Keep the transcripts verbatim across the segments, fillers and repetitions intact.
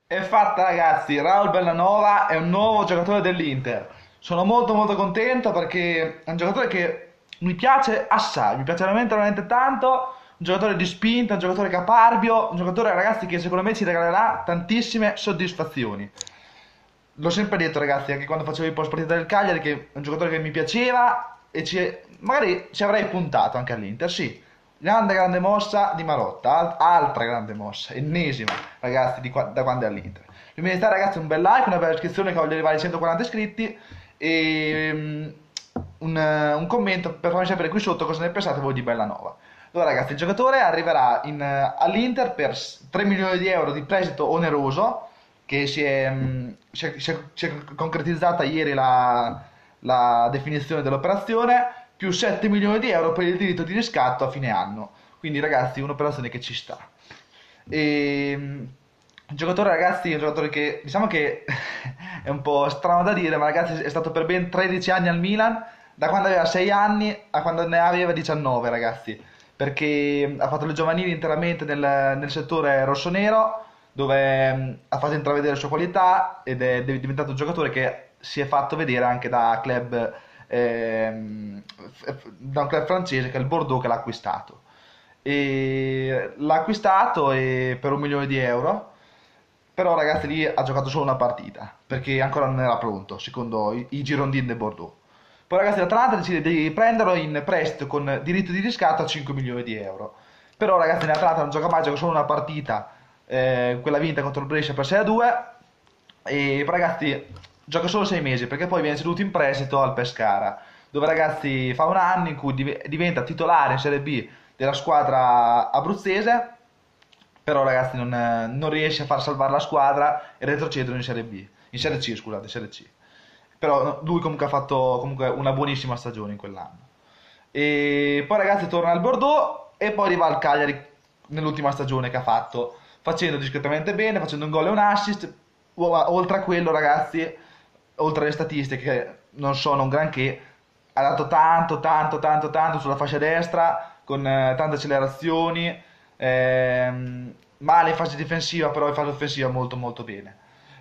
È fatta ragazzi, Raul Bellanova è un nuovo giocatore dell'Inter. Sono molto molto contento perché è un giocatore che mi piace assai, mi piace veramente veramente tanto, un giocatore di spinta, un giocatore caparbio, un giocatore ragazzi che secondo me ci regalerà tantissime soddisfazioni. L'ho sempre detto ragazzi, anche quando facevo i post partita del Cagliari, che è un giocatore che mi piaceva e ci- magari ci avrei puntato anche all'Inter, sì. Grande grande mossa di Marotta, al- altra grande mossa, ennesima ragazzi di qua- da quando è all'Inter. Vi meritate ragazzi un bel like, una bella iscrizione che voglio arrivare ai centoquaranta iscritti e mm, un, eh, un commento per farmi sapere qui sotto cosa ne pensate voi di Bellanova. Allora ragazzi, il giocatore arriverà in, eh, all'Inter per s- tre milioni di euro di prestito oneroso che si è, mh, si è- si è- si è concretizzata ieri la, la definizione dell'operazione, più sette milioni di euro per il diritto di riscatto a fine anno. Quindi ragazzi, un'operazione che ci sta. E, mh, il giocatore ragazzi è un giocatore che diciamo che è un po' strano da dire, ma ragazzi è stato per ben tredici anni al Milan, da quando aveva sei anni a quando ne aveva diciannove ragazzi, perché ha fatto le giovanili interamente nel, nel settore rossonero, dove mh, ha fatto intravedere le sue qualità ed è diventato un giocatore che si è fatto vedere anche da club, ehm, f- da un club francese che è il Bordeaux che l'ha acquistato. E l'ha acquistato e per un milione di euro, però ragazzi lì ha giocato solo una partita perché ancora non era pronto secondo i, i Girondini del Bordeaux. Poi ragazzi l'Atalanta decide di prenderlo in prestito con diritto di riscatto a cinque milioni di euro. Però ragazzi l'Atalanta non gioca mai, gioca solo una partita, eh, quella vinta contro il Brescia per sei a due e poi, ragazzi gioca solo sei mesi perché poi viene ceduto in prestito al Pescara, dove ragazzi fa un anno in cui div- diventa titolare in Serie B della squadra abruzzese, però ragazzi non, non riesce a far salvare la squadra e retrocedono in Serie B, in Serie C scusate, in Serie C. Però no, lui comunque ha fatto comunque una buonissima stagione in quell'anno. E poi ragazzi torna al Bordeaux e poi arriva al Cagliari nell'ultima stagione che ha fatto, facendo discretamente bene, facendo un gol e un assist. O- Oltre a quello ragazzi, oltre alle statistiche che non sono un granché, ha dato tanto, tanto, tanto, tanto sulla fascia destra, con eh, tante accelerazioni, ehm, male in fase difensiva, però in fase offensiva molto molto bene.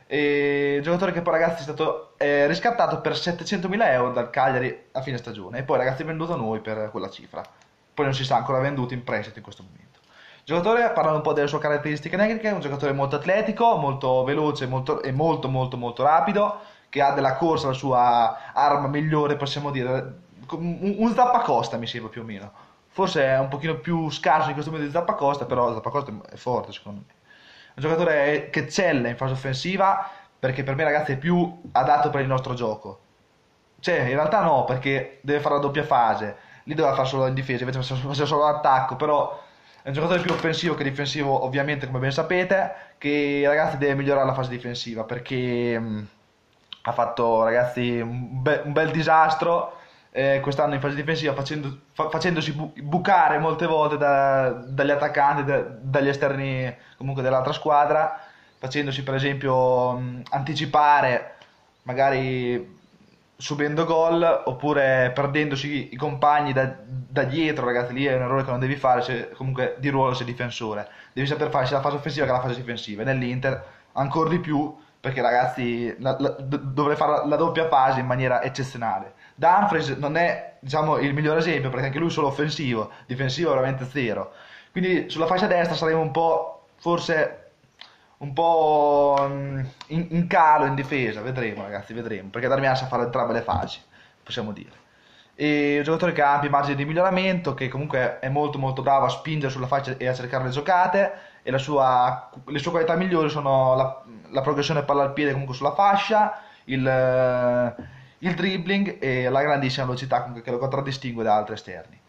E giocatore che poi ragazzi è stato eh, riscattato per settecentomila euro dal Cagliari a fine stagione e poi ragazzi è venduto a noi per quella cifra. Poi non si sa ancora venduto in prestito in questo momento. Il giocatore, parlando un po' delle sue caratteristiche tecniche, è un giocatore molto atletico, molto veloce molto, e molto molto molto rapido, che ha della corsa la sua arma migliore, possiamo dire, un, un zappacosta mi sembra più o meno. Forse è un pochino più scarso in questo momento di Zappacosta, però Zappacosta è forte secondo me. È un giocatore che eccelle in fase offensiva perché per me ragazzi è più adatto per il nostro gioco. Cioè, in realtà no, perché deve fare la doppia fase. Lì doveva fare solo in difesa, invece faceva solo l'attacco, però è un giocatore più offensivo che difensivo, ovviamente, come ben sapete, che ragazzi deve migliorare la fase difensiva perché mh, ha fatto ragazzi un, be- un bel disastro eh, quest'anno in fase difensiva facendo- fa- facendosi bu- bucare molte volte da- dagli attaccanti, da- dagli esterni comunque dell'altra squadra, facendosi per esempio mh, anticipare magari subendo gol oppure perdendosi i compagni da, da dietro, ragazzi, lì è un errore che non devi fare se, comunque di ruolo sei difensore. Devi saper fare sia la fase offensiva che la fase difensiva. E nell'Inter ancora di più perché ragazzi la, la, do- dovrei fare la, la doppia fase in maniera eccezionale. Dumfries non è diciamo il miglior esempio perché anche lui è solo offensivo, difensivo è veramente zero. Quindi sulla fascia destra saremo un po' forse un po' mm, in, in calo in difesa, vedremo ragazzi, vedremo, perché Darmian sa fare entrambe le fasi, possiamo dire. E un giocatore che ha ampi margini di miglioramento, che comunque è molto molto bravo a spingere sulla faccia e a cercare le giocate, e la sua- le sue qualità migliori sono la, la progressione palla al piede comunque sulla fascia, il, eh, il dribbling e la grandissima velocità comunque che lo contraddistingue da altri esterni.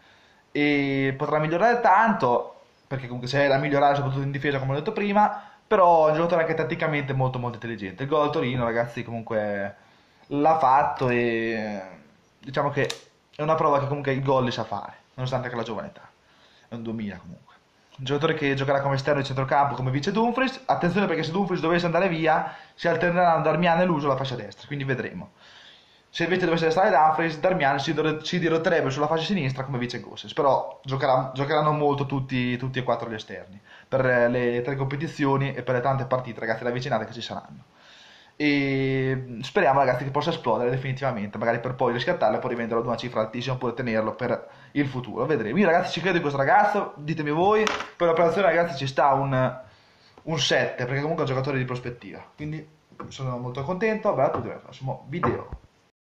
E potrà migliorare tanto, perché comunque c'è da migliorare soprattutto in difesa come ho detto prima, però è un giocatore anche tatticamente molto molto intelligente. Il gol al Torino ragazzi comunque l'ha fatto e diciamo che è una prova che comunque il gol li sa fare, nonostante anche la giovane età. È un duemila comunque. Un giocatore che giocherà come esterno di centrocampo come vice Dumfries. Attenzione perché se Dumfries dovesse andare via si alterneranno Darmian e Luso alla fascia destra, quindi vedremo. Se invece dovesse restare Dumfries, Darmian si, dovre- si dirotterebbe sulla fascia sinistra come vice Gosens, però giocherà- giocheranno molto tutti, tutti e quattro gli esterni per eh, le tre competizioni e per le tante partite, ragazzi, ravvicinate che ci saranno. E speriamo, ragazzi, che possa esplodere definitivamente, magari per poi riscattarlo e poi rivenderlo ad una cifra altissima oppure tenerlo per il futuro. Vedremo. Io, ragazzi, ci credo in questo ragazzo, ditemi voi. Per l'operazione, ragazzi, ci sta un, un sette, perché comunque è un giocatore di prospettiva. Quindi sono molto contento. Bella a tutti, al prossimo video.